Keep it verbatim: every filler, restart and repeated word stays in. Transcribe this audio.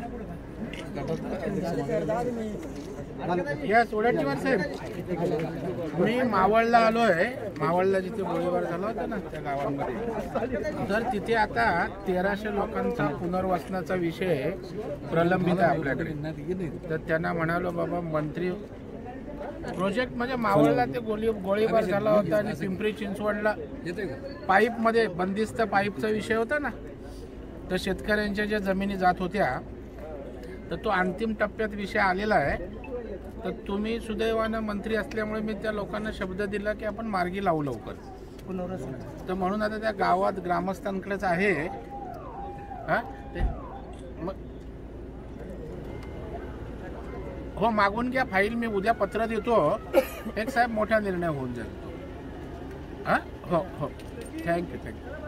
या सोडाचीवार साहेब, मी मावळला आलोय. मावळला जिथे गोळीबार झाला होता ना त्या गावांमध्ये, तर तिथे आता तेराशे लोकांचा पुनर्वसनाचा विषय प्रलंबित आहे आपल्याकडे. तर त्यांना म्हणालो बाबा मंत्री प्रोजेक्ट म्हणजे मावळला ते गोळी गोळीबार झाला होता आणि पिंपरी चिंचवडला पाईप मध्ये बंदिस्त पाईपचा विषय होता ना, तर शेतकऱ्यांच्या ज्या जमिनी जात होत्या तर तो अंतिम टप्प्यात विषय आलेला आहे. तर तुम्ही सुदैवानं मंत्री असल्यामुळे मी त्या लोकांना शब्द दिला की आपण मार्गी लावू लवकर पुनर्वसन. तर म्हणून आता त्या गावात ग्रामस्थांकडेच आहे. हा ते मग हो मागून घ्या फाईल, मी उद्या पत्र देतो. एक साहेब मोठा निर्णय होऊन जाईल. हा हो हो थँक्यू थँक्यू.